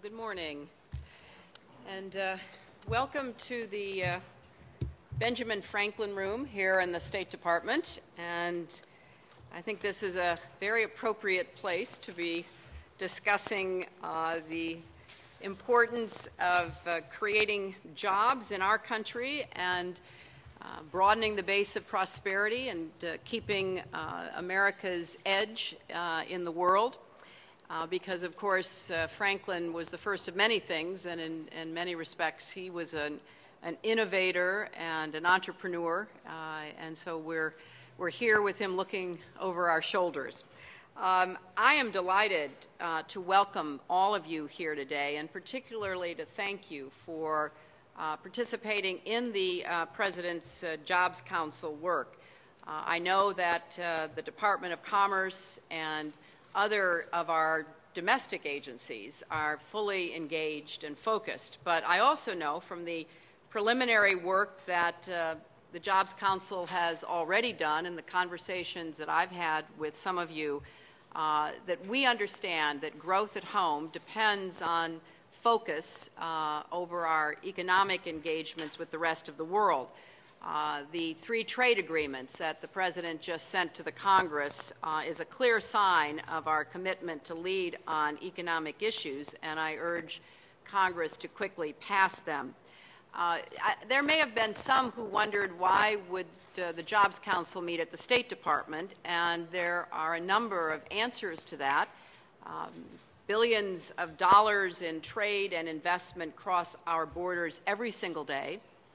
Good morning, and welcome to the Benjamin Franklin Room here in the State Department. And I think this is a very appropriate place to be discussing the importance of creating jobs in our country and broadening the base of prosperity and keeping America's edge in the world. Because, of course, Franklin was the first of many things, and in many respects, he was an innovator and an entrepreneur, and so we're here with him looking over our shoulders. I am delighted to welcome all of you here today, and particularly to thank you for participating in the President's Jobs Council work. I know that the Department of Commerce and other of our domestic agencies are fully engaged and focused, but I also know from the preliminary work that the Jobs Council has already done and the conversations that I've had with some of you that we understand that growth at home depends on focus over our economic engagements with the rest of the world. The 3 trade agreements that the President just sent to the Congress is a clear sign of our commitment to lead on economic issues, and I urge Congress to quickly pass them. There may have been some who wondered why would the Jobs Council meet at the State Department, and there are a number of answers to that. Billions of dollars in trade and investment cross our borders every single day.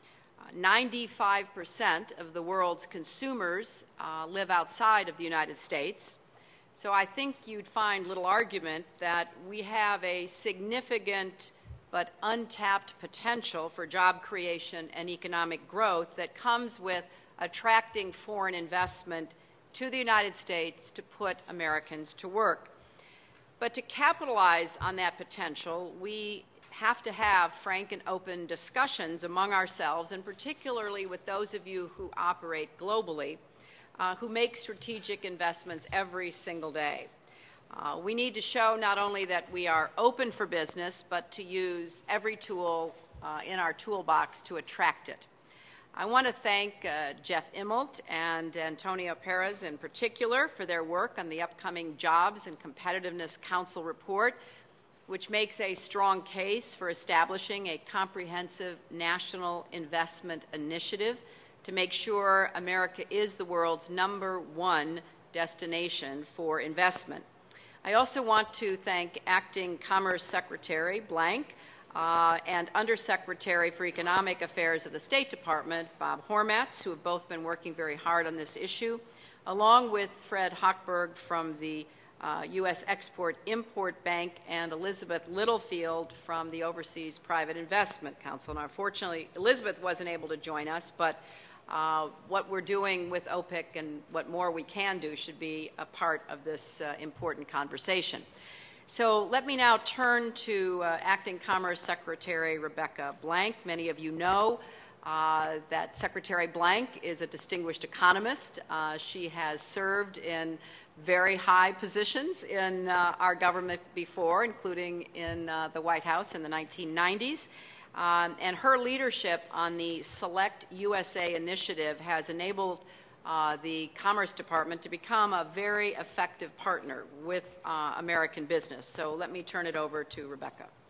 95% of the world's consumers live outside of the United States. So I think you'd find little argument that we have a significant but untapped potential for job creation and economic growth that comes with attracting foreign investment to the United States to put Americans to work. But to capitalize on that potential, we have to have frank and open discussions among ourselves, and particularly with those of you who operate globally, who make strategic investments every single day. We need to show not only that we are open for business, but to use every tool in our toolbox to attract it. I want to thank Jeff Immelt and Antonio Perez in particular for their work on the upcoming Jobs and Competitiveness Council report, which makes a strong case for establishing a comprehensive national investment initiative to make sure America is the world's #1 destination for investment. I also want to thank Acting Commerce Secretary Blank and Undersecretary for Economic Affairs of the State Department, Bob Hormats, who have both been working very hard on this issue, along with Fred Hochberg from the U.S. Export-Import Bank and Elizabeth Littlefield from the Overseas Private Investment Council. Now, unfortunately, Elizabeth wasn't able to join us, but what we're doing with OPIC and what more we can do should be a part of this important conversation. So let me now turn to Acting Commerce Secretary Rebecca Blank. Many of you know that Secretary Blank is a distinguished economist. She has served in very high positions in our government before, including in the White House in the 1990s. And her leadership on the Select USA initiative has enabled the Commerce Department to become a very effective partner with American business. So let me turn it over to Rebecca.